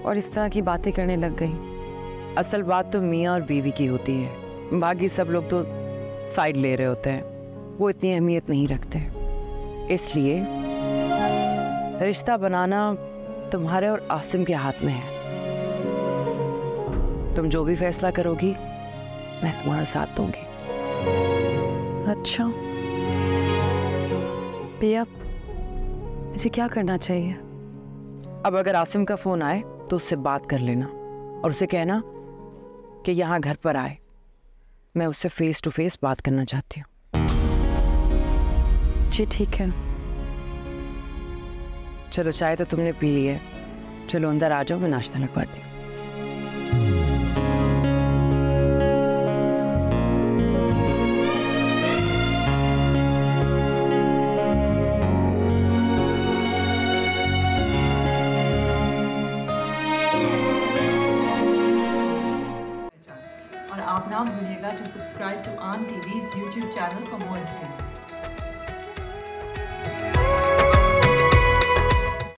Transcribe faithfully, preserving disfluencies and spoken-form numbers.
और इस तरह की बातें करने लग गई। असल बात तो मियाँ और बीवी की होती है, बाकी सब लोग तो साइड ले रहे होते हैं, वो इतनी अहमियत नहीं रखते। इसलिए रिश्ता बनाना तुम्हारे और आसिम के हाथ में है। तुम जो भी फैसला करोगी मैं तुम्हारा साथ दूंगी। अच्छा भैया, मुझे क्या करना चाहिए? अब अगर आसिम का फोन आए तो उससे बात कर लेना और उसे कहना कि यहाँ घर पर आए, मैं उससे फेस टू फेस बात करना चाहती हूँ। जी ठीक है। चलो चाय तो तुमने पी ली है, चलो अंदर आ जाओ, मैं नाश्ता लगवाती हूँ। और आप ना भूलिएगा to subscribe to Aunt T V's YouTube channel for more details.